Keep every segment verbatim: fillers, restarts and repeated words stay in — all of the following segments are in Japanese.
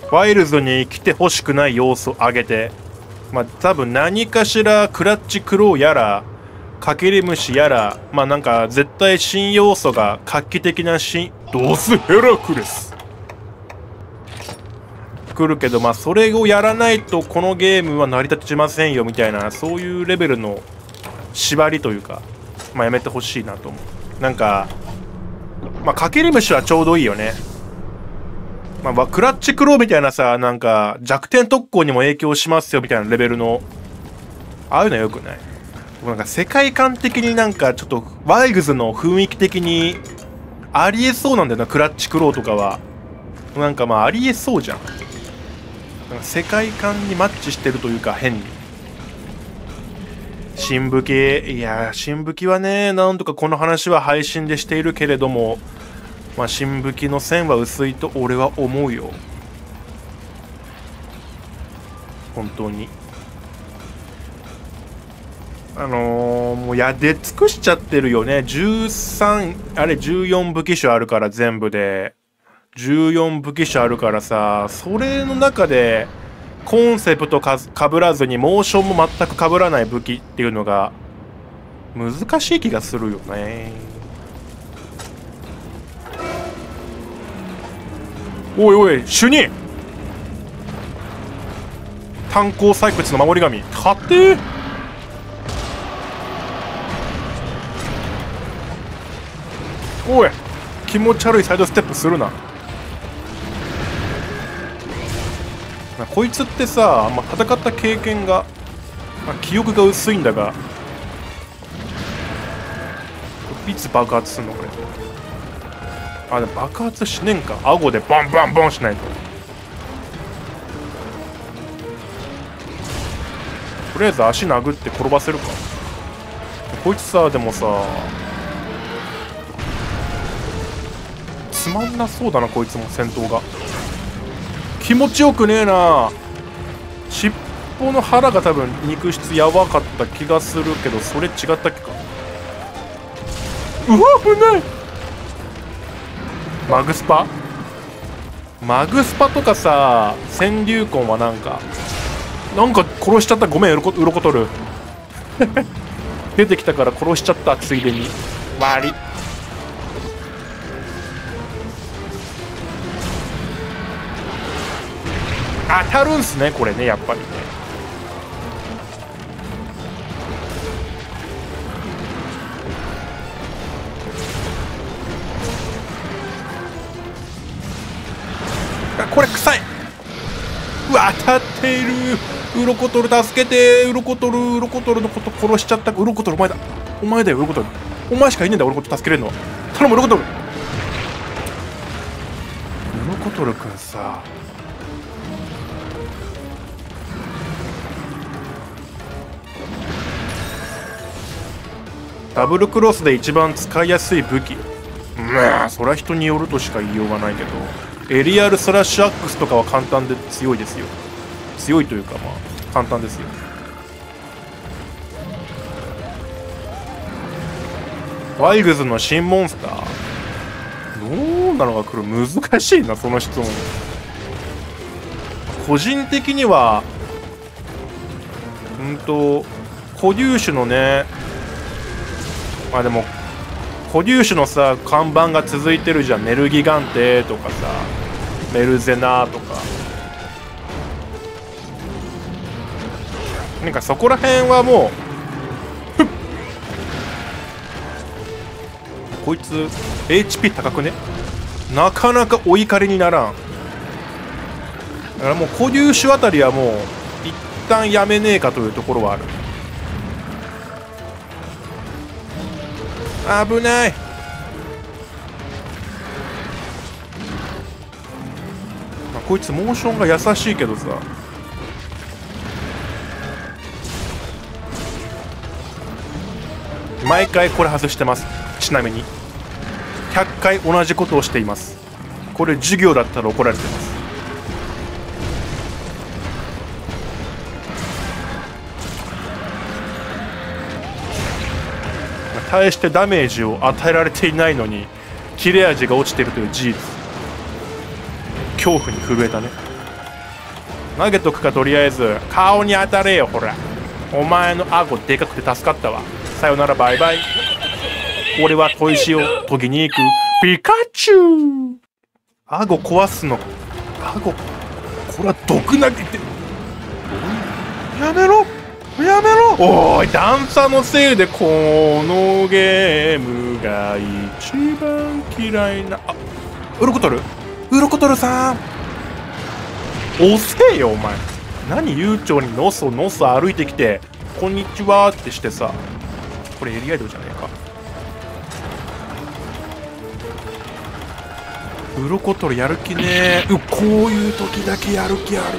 ワイルズに来てほしくない要素上げて、まあ多分何かしらクラッチクローやらかけり虫やら、まあなんか絶対新要素が画期的な新ドスヘラクレス来るけど、まあそれをやらないとこのゲームは成り立ちませんよみたいな、そういうレベルの縛りというか、まあやめてほしいなと思う。なんかまあかけり虫はちょうどいいよね。まあクラッチクローみたいなさ、なんか弱点特攻にも影響しますよみたいなレベルのああいうのはよくない。なんか世界観的になんかちょっとワイルズの雰囲気的にありえそうなんだよな、クラッチクローとかは。なんかまあありえそうじゃん。なんか世界観にマッチしてるというか、変に新武器、いや新武器はね、なんとかこの話は配信でしているけれども、まあ新武器の線は薄いと俺は思うよ、本当に。あのー、もうやで尽くしちゃってるよね。じゅうさんあれじゅうよん武器種あるから、全部でじゅうよん武器種あるからさ、それの中でコンセプトかかぶらずにモーションも全くかぶらない武器っていうのが難しい気がするよね。おいおい主任、炭鉱採掘の守り神勝てー。おい気持ち悪いサイドステップするな。こいつってさ、まあ、戦った経験が、まあ、記憶が薄いんだが、いつ爆発すんのこれ。あ、でも爆発しねんか。顎でボンボンボンしないと。とりあえず足殴って転ばせるか。こいつさ、でもさつまんなそうだな、こいつも戦闘が気持ちよくねえな。尻尾の腹が多分肉質やばかった気がするけど、それ違ったっけか。うわ危ない。マグスパマグスパとかさ、川柳魂はなんかなんか殺しちゃった。ごめん、うろこ、うろこ取る出てきたから殺しちゃった、ついでに。悪い。当たるんすねこれね、やっぱりね。あ、これ臭い。うわ当たっている。ウロコトル助けて。ウロコトル、ウロコトルのこと殺しちゃった。ウロコトルお前だ、お前だよウロコトル。お前しかいねえんだウロコトル助けれるのは。頼むウロコトル。ウロコトルくんさ、ダブルクロスで一番使いやすい武器、まあそれは人によるとしか言いようがないけど、エリアルスラッシュアックスとかは簡単で強いですよ。強いというかまあ簡単ですよ。ワイルズの新モンスターどうなのが来る。難しいなその質問。個人的にはうんと固有種のね、まあでも固有種のさ看板が続いてるじゃん。メルギガンテとかさ、メルゼナとか、なんかそこら辺はもうこいつ エイチピー 高くね。なかなかお怒りにならん。だからもう固有種あたりはもう一旦やめねえかというところはある。危ない。まあ、こいつモーションが優しいけどさ、毎回これ外してます。ちなみにひゃっかい同じことをしています。これ授業だったら怒られてます。対してダメージを与えられていないのに切れ味が落ちているという事実、恐怖に震えたね。 投げとくか、とりあえず顔に当たれよ。ほら、お前の顎でかくて助かったわ。さよなら、バイバイ。俺は砥石を研ぎに行くピカチュウ。顎壊すの。顎、これは毒投げて。やめろやめろ。おーい、段差のせいでこのゲームが一番嫌いな。あ、ウロコトルウロコトルさん、遅えよお前。何悠長にのそのそ歩いてきてこんにちはってしてさ。これエリアイドじゃねえか。ウロコトルやる気ねー。う、こういう時だけやる気ある。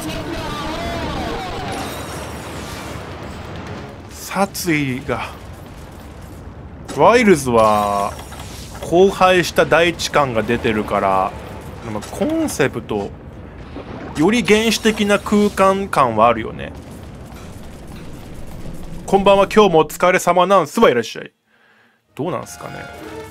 殺意が。ワイルズは荒廃した大地感が出てるから、コンセプトより原始的な空間感はあるよね。こんばんは、今日もお疲れ様なんすわ。いらっしゃい。どうなんすかね。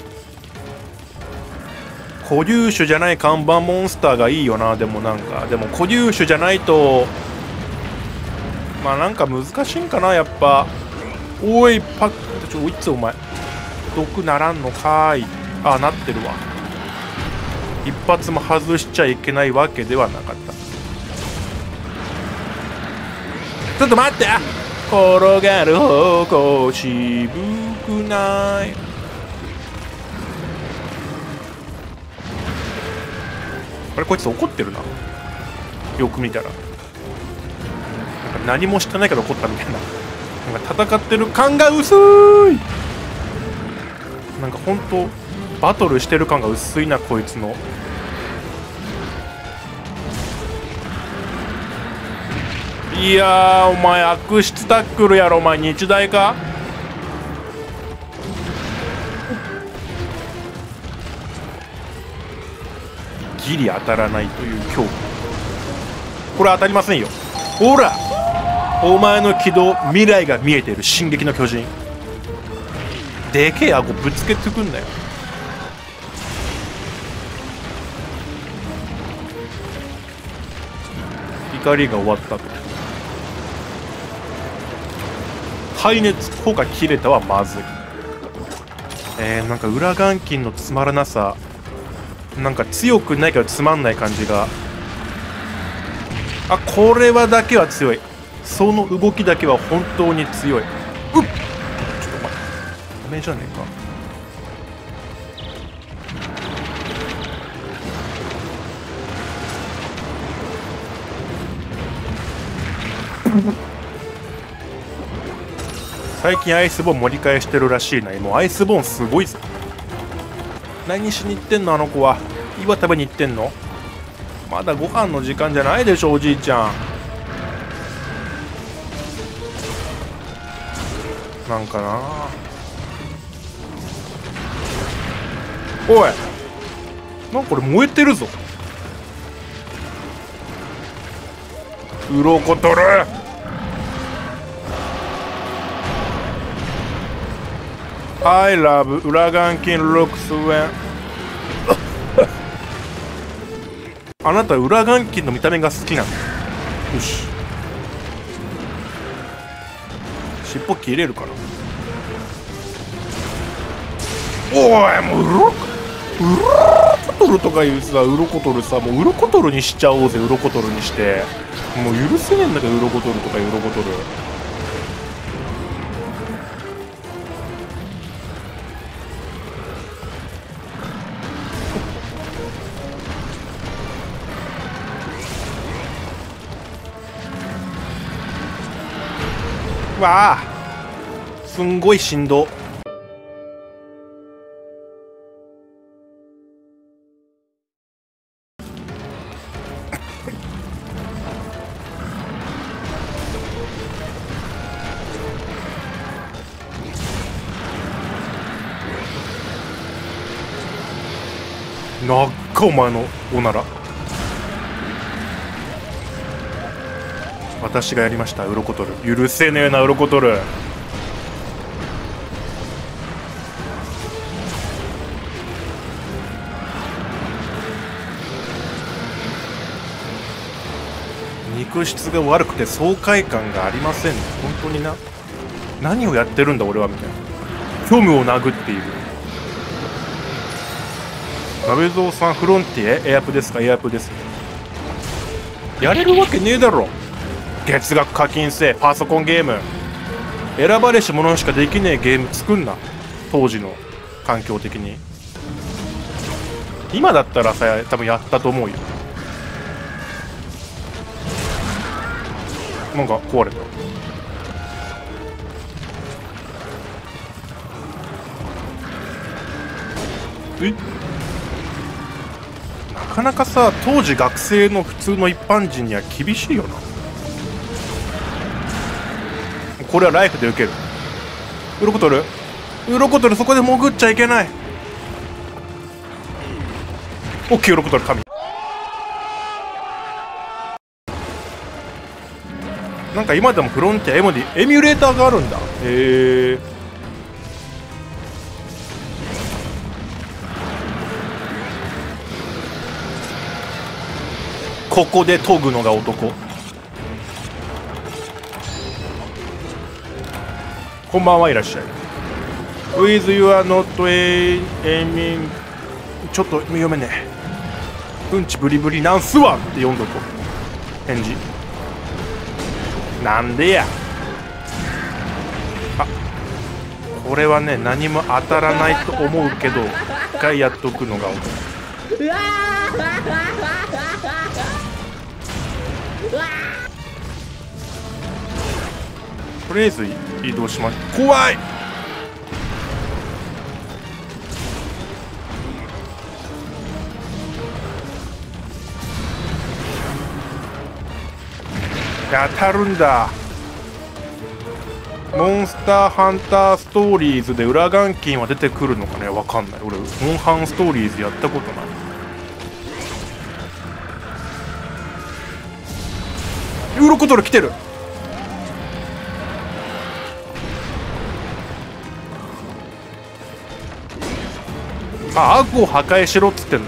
固有種じゃない看板モンスターがいいよな。でもなんかでも固有種じゃないとまあなんか難しいんかなやっぱ。おいパック、ちょ、いつお前毒ならんのかーい。あ、なってるわ。一発も外しちゃいけないわけではなかった。ちょっと待って、転がる方向渋くない。あれ、こいつ怒ってるな。よく見たらなんか何もしてないから怒ったみたいな。なんか戦ってる感が薄い。なんかほんとバトルしてる感が薄いなこいつの。いやー、お前悪質タックルやろ。お前日大か。ギリ当たらないという恐怖。これ当たりませんよ。ほら、お前の軌道、未来が見えてる。進撃の巨人。でけえ顎ぶつけてくんなよ。怒りが終わったと。排熱効果切れたはまずい。えー、なんか裏眼筋のつまらなさ。なんか強くないけどつまんない感じが。あ、これはだけは強い。その動きだけは本当に強い。うっ、ちょっとお前ダメじゃねえか。最近アイスボーン盛り返してるらしいな。もうアイスボーンすごいぞ。何しに行ってんのあの子は。岩食べに行ってんの。まだご飯の時間じゃないでしょおじいちゃん。なんかな。おい、なんかこれ燃えてるぞ。うろこ取る。I love 裏眼筋ルックスウェン。あなた裏眼筋の見た目が好きなの。よし、尻尾切れるから。おい、もううろこうろこ取るとかいうさ、うろこ取るさ、もううろこ取るにしちゃおうぜ。うろこ取るにして、もう許せねえんだけど、うろこ取るとかいうろこ取る。わあ、すんごい振動。なっかお前のおなら。私がやりました。ウロコトル。許せねえなウロコトル。 肉質が悪くて爽快感がありませんね。本当にな。何をやってるんだ俺はみたいな。虚無を殴っている。鍋蔵さんフロンティエエアプですか？エアプです。やれるわけねえだろ。月額課金制パソコンゲーム。選ばれし者しかできねえゲーム作んな。当時の環境的に。今だったらさ多分やったと思うよ。なんか壊れた。え、なかなかさ当時学生の普通の一般人には厳しいよな。これはライフで受ける。ウロコトルウロコトルそこで潜っちゃいけない。オッケーウロコトル神。なんか今でもフロンティア エムディ エミュレーターがあるんだ。へえ。ここで研ぐのが男。こんばんはいらっしゃい。With your not aiming ちょっと読めねえ。うんちブリブリなんすわって読んどこう。返事なんでや。あ、これはね何も当たらないと思うけど一回やっとくのが男。とりあえず移動します。怖い。当たるんだ。モンスターハンターストーリーズで裏眼筋は出てくるのかね。わかんない。俺モンハンストーリーズやったことない。ウロコトル来てる。あ、アグを破壊しろっつってんの。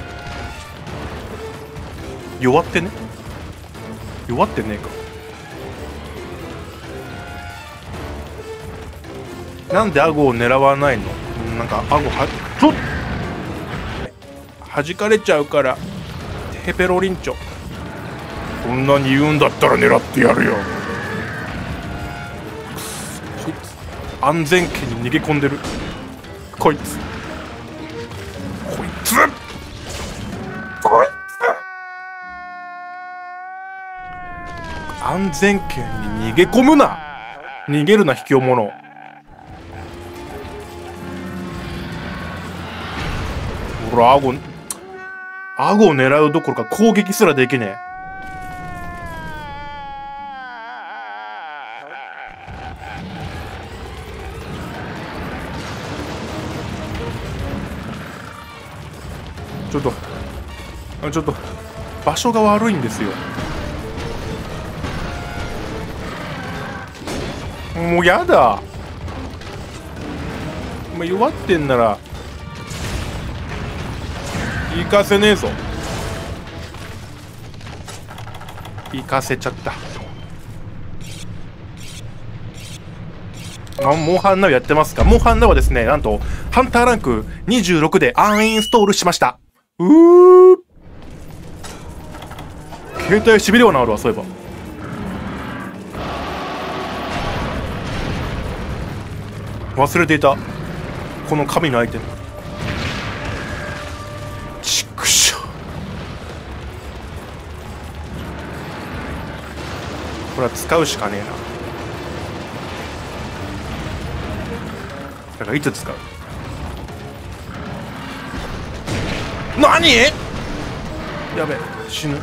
弱ってね。弱ってねえか。なんでアゴを狙わないの。なんかアゴはちょっ弾かれちゃうからヘペロリンチョ。そんなに言うんだったら狙ってやるよ。安全圏に逃げ込んでるこいつ。こいつこいつ安全圏に逃げ込むな。逃げるな卑怯者。ほらアゴアゴを狙うどころか攻撃すらできねえ。ちょっとちょっと場所が悪いんですよ。もうやだ。お前弱ってんなら行かせねえぞ。行かせちゃった。あ、モンハンナウやってますか。モンハンナウはですね、なんとハンターランクにじゅうろくでアンインストールしました。うー、携帯しびれは治るわ。そういえば忘れていたこの神のアイテム。ちくしょう。これは使うしかねえな。だからいつ使う。何やべえ死ぬ。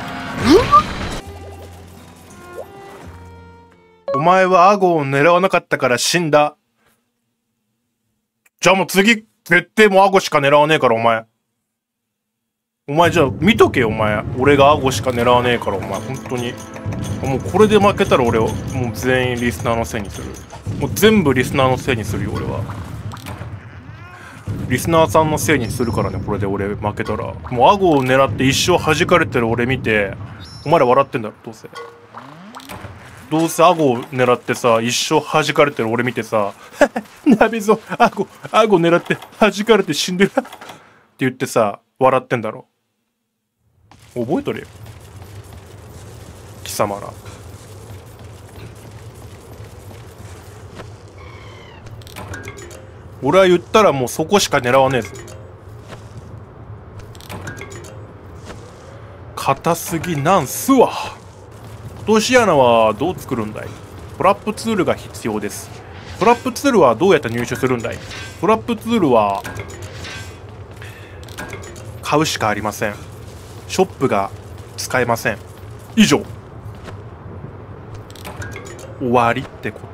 お前はアゴを狙わなかったから死んだ。じゃあもう次絶対もうアゴしか狙わねえからお前お前じゃあ見とけよお前。俺がアゴしか狙わねえからお前本当にもうこれで負けたら俺をもう全員リスナーのせいにする。もう全部リスナーのせいにするよ俺は。リスナーさんのせいにするからね。これで俺負けたらもうアゴを狙って一生弾かれてる俺見てお前ら笑ってんだろどうせ。どうせ顎を狙ってさ一生弾かれてる俺見てさ「鍋ぞ顎顎狙って弾かれて死んでる」って言ってさ笑ってんだろ。覚えとれよ貴様ら。俺は言ったらもうそこしか狙わねえぞ。硬すぎなんすわ。落とし穴はどう作るんだい。トラップツールが必要です。トラップツールはどうやって入手するんだい。トラップツールは買うしかありません。ショップが使えません。以上。終わりってこと。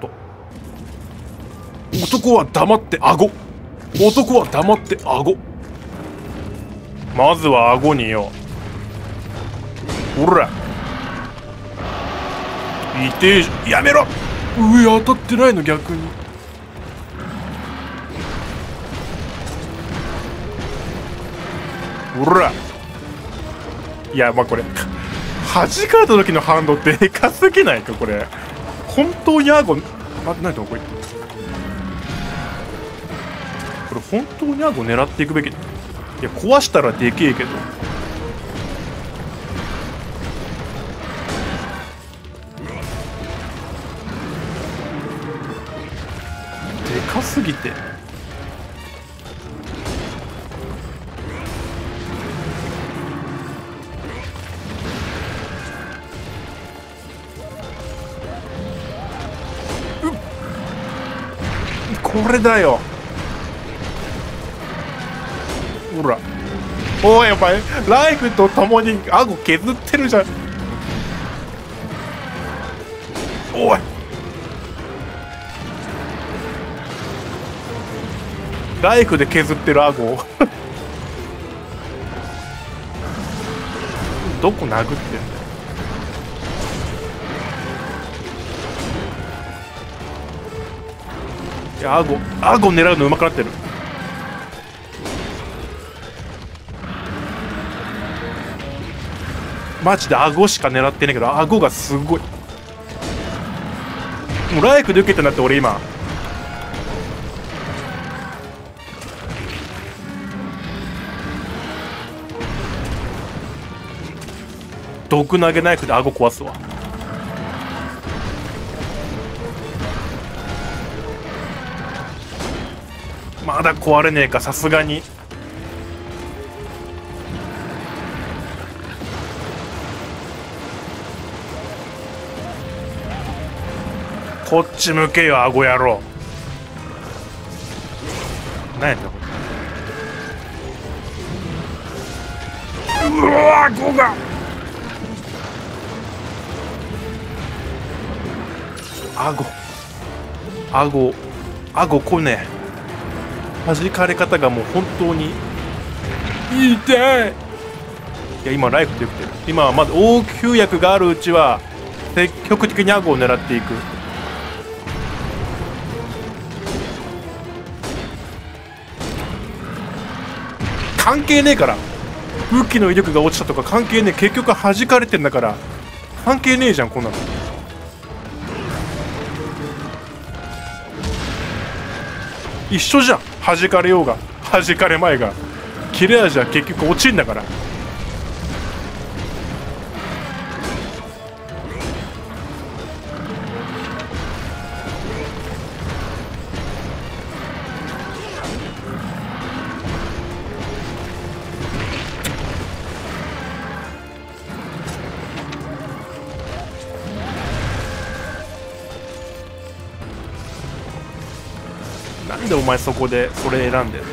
男は黙って顎。男は黙って顎。まずは顎によ。ほら痛えじゃん。やめろ。上当たってないの逆に。ほらいやまあこれ弾かれた時の反動でかすぎないかこれ。本当に顎あ何だこれ。これ本当に顎狙っていくべき。いや壊したらでけえけど。でかすぎてこれだよ。ほらおいお前ライフとともに顎削ってるじゃん。おいライフで削ってる顎どこ殴ってんだよ。いや顎顎狙うの上手くなってる。マジで顎しか狙ってないけど顎がすごい。もうライフで受けてんだって俺今。毒投げナイフで顎壊すわ。まだ壊れねえかさすがに。こっち向けよ顎野郎。何やったこれ。うわ顎が顎顎顎こね弾かれ方がもう本当に痛い。いや今ライフでよくてる。今はまだ応急薬があるうちは積極的に顎を狙っていく。関係ねえから武器の威力が落ちたとか関係ねえ。結局弾かれてんだから関係ねえじゃんこんなの。一緒じゃん。弾かれようが弾かれまいが切れ味は結局落ちんだから。なんでお前そこでそれ選んでんの。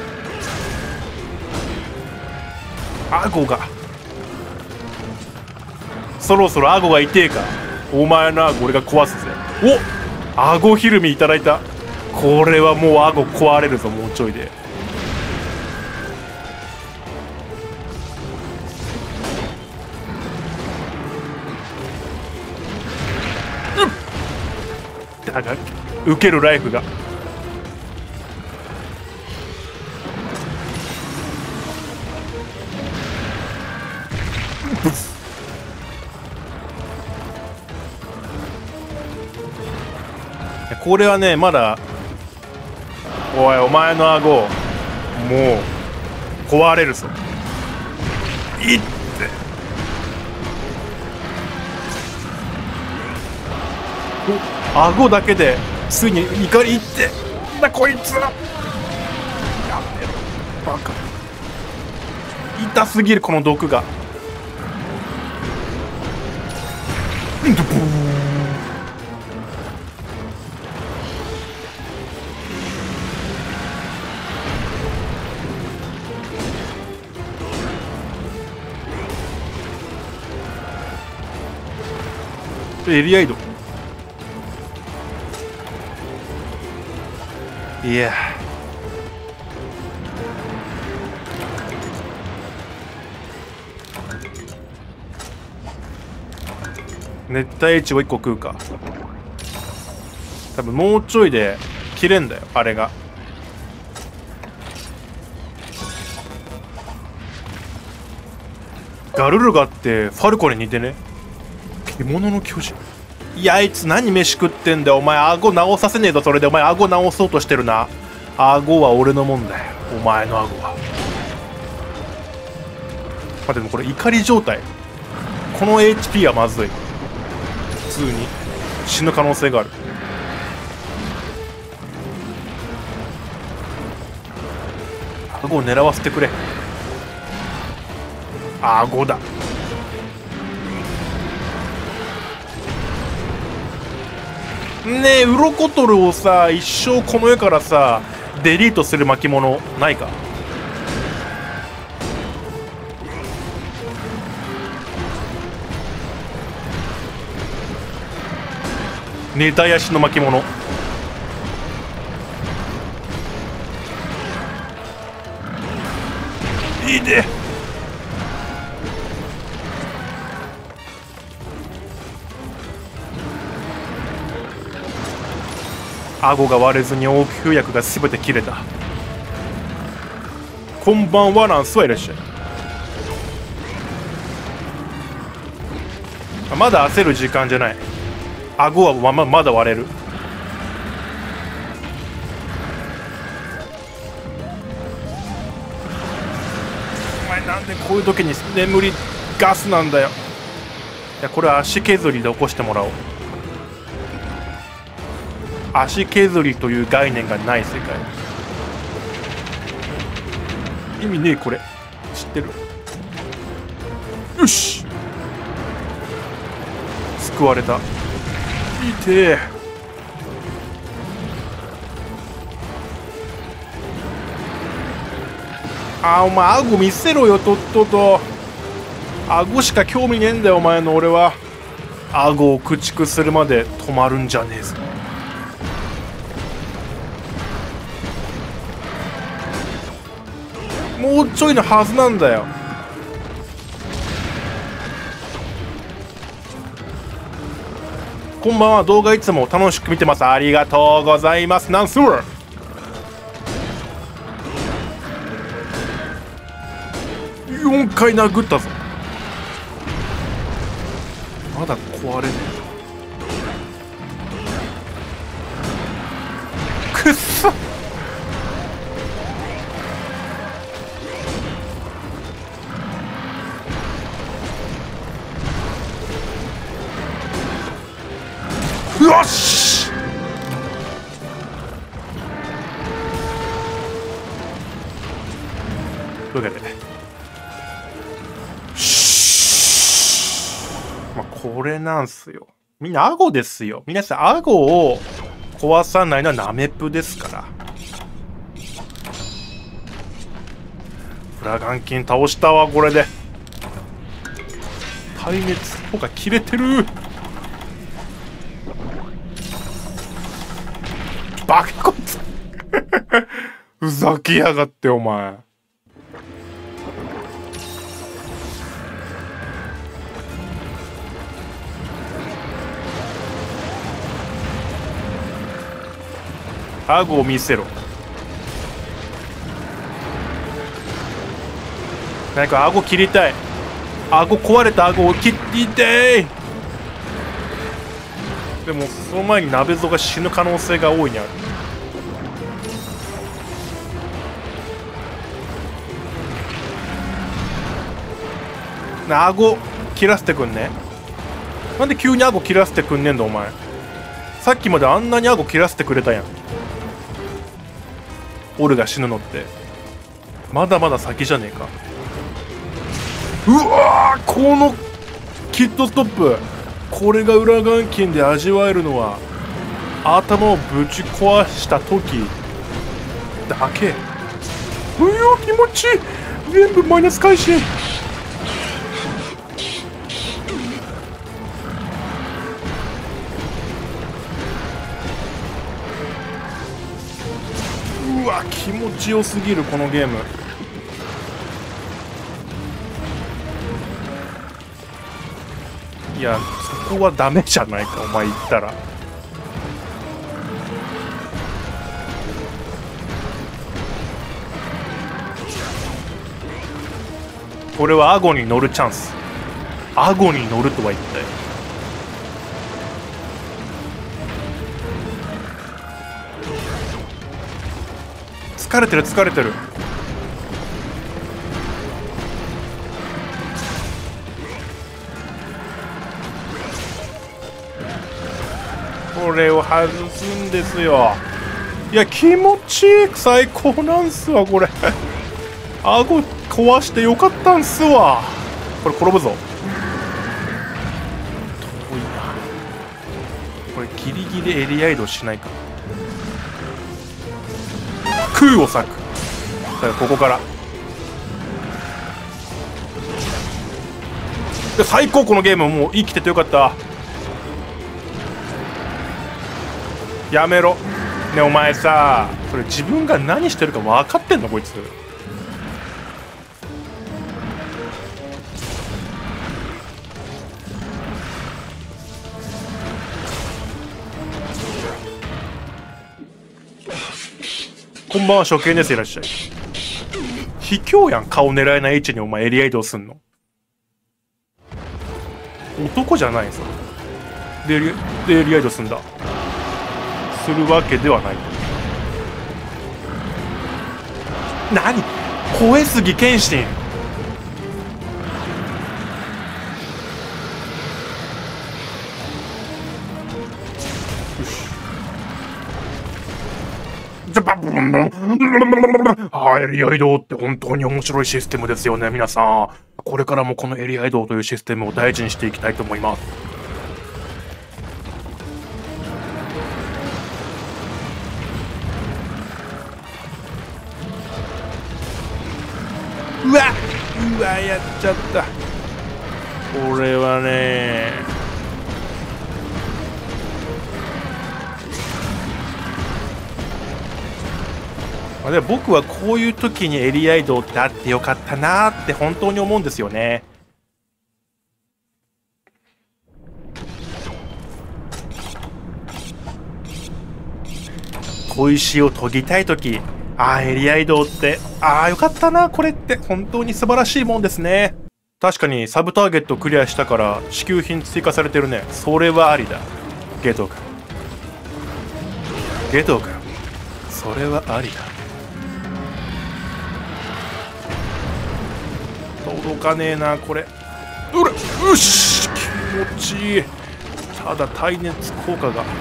顎がそろそろ顎が痛えか。お前の顎俺が壊すぜ。お顎ひるみいただいた。これはもう顎壊れるぞもうちょいで。うんだが受けるライフがこれはねまだ。おいお前の顎もう壊れるぞ。いってお顎だけでついに怒りいってなこいつ。やめろバカ。痛すぎるこの毒が。うんとブーエリアイド。いや熱帯エチをいっこ食うか。多分もうちょいで切れんだよあれが。ガルルガってファルコに似てね。獣の巨人。いやあいつ何飯食ってんだよお前。顎直させねえぞそれで。お前顎直そうとしてるな。顎は俺のもんだよお前の顎は。まあでもこれ怒り状態。この エイチピー はまずい。普通に死ぬ可能性がある。顎を狙わせてくれ。顎だ。ねえウロコトルをさ一生この世からさデリートする巻物ないか。ネタヤシの巻物。いいね。顎が割れずに応急薬が全て切れた。こんばんはランスはいらっしゃい。まだ焦る時間じゃない。顎はまままだ割れる。お前なんでこういう時に眠りガスなんだよ。いやこれは足削りで起こしてもらおう。足削りという概念がない世界。意味ねえこれ知ってる。よし救われた。いてあーお前顎見せろよとっとと。顎しか興味ねえんだよお前の。俺は顎を駆逐するまで止まるんじゃねえぞ。もうちょいのはずなんだよ。こんばんは。動画いつも楽しく見てます。ありがとうございます。ナンスーよんかい殴ったぞ。まだ壊れねえ。くっそ。よしというわけでまあこれなんすよ。みんな顎ですよ。皆さん顎を壊さないのはナメプですから。フラガンキン倒したわこれで。耐熱とか切れてる。バカこいつふざけやがってお前。顎を見せろ。なんか顎切りたい。顎壊れた顎を切っていてー。 でもその前に鍋蔵が死ぬ可能性が大いにある。な顎切らせてくんね。なんで急に顎切らせてくんねんだお前。さっきまであんなに顎切らせてくれたやん。オルが死ぬのってまだまだ先じゃねえか。うわー、このキットストップ、これが裏眼筋で味わえるのは頭をぶち壊した時だけ。うわ気持ちいい。全部マイナス回収。うわ気持ちよすぎるこのゲーム。いやそこはダメじゃないかお前言ったら。これは顎に乗るチャンス。顎に乗るとは言ったよ。疲れてる疲れてる。これを外すんですよ。いや気持ちいい、最高なんすわこれ顎壊してよかったんすわ。これ転ぶぞ。遠いなこれ。ギリギリエリア移動しないか。空を裂く。だからここからで最高。このゲームもう生きててよかった。やめろねお前さ。それ自分が何してるか分かってんのこいつ。こんばんは初見です。いらっしゃい。卑怯やん。顔狙えない位置にお前エリア移動すんの。男じゃないぞ。でエリでエリア移動すんだ。するわけではない。何小江杉謙信。あ、エリア移動って本当に面白いシステムですよね皆さん。これからもこのエリア移動というシステムを大事にしていきたいと思います。うわうわやっちゃった。これはねあで僕はこういう時にエリア移動ってあってよかったなーって本当に思うんですよね。小石を研ぎたい時、ああエリア移動ってああよかったな、これって本当に素晴らしいもんですね。確かにサブターゲットクリアしたから支給品追加されてるね。それはありだ。ゲト君ゲト君それはありだ。届かねえなこれ。うらよし気持ちいい。ただ耐熱効果が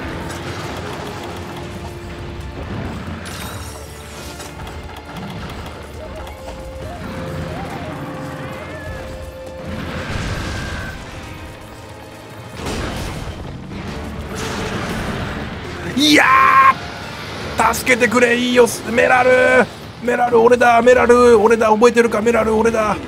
いやー助けてくれ。いいよメラルメラル俺だ。メラル俺だ。覚えてるか。メラル俺だ。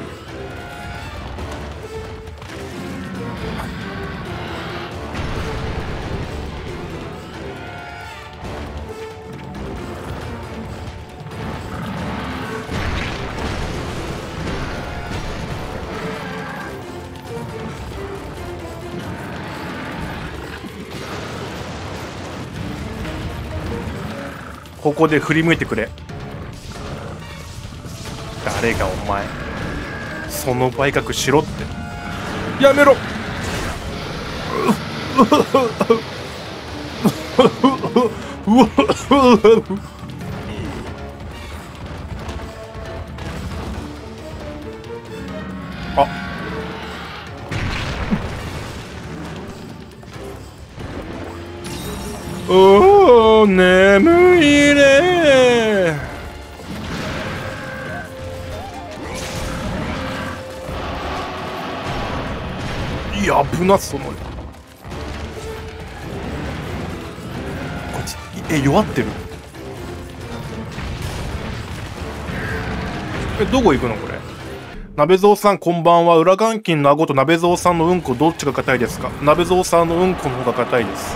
ここで振り向いてくれ。誰がお前その売却しろって。やめろうわあおー眠いねいや危なそのこいつえ弱ってるえどこ行くのこれ鍋蔵さんこんばんは裏眼筋の顎と鍋蔵さんのうんこどっちが硬いですか鍋蔵さんのうんこの方が硬いです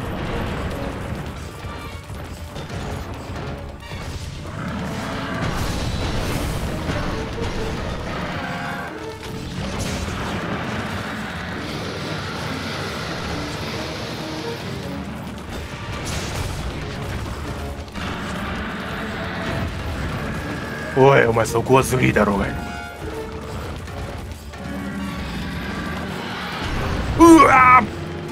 おいお前そこはスリーだろうがうわ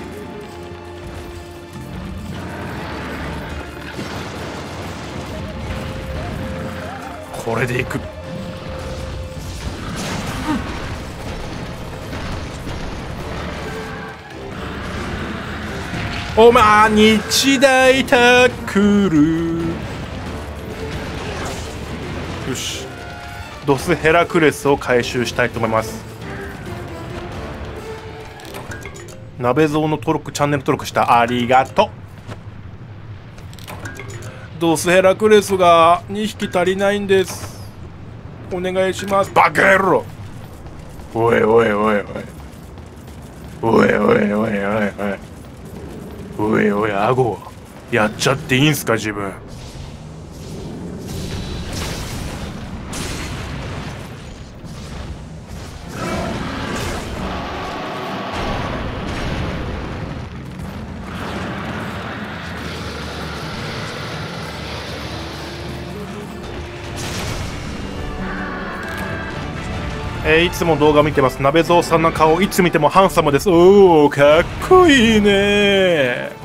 これでいくお前日大タックルよしドスヘラクレスを回収したいと思います鍋蔵の登録チャンネル登録したありがとうドスヘラクレスがにひき足りないんですお願いしますバカ野郎おいおいおいおいおいおいおいおいおいおいおい顎やっちゃっていいんすか自分えー、いつも動画見てます鍋蔵さんの顔いつ見てもハンサムですおおかっこいいね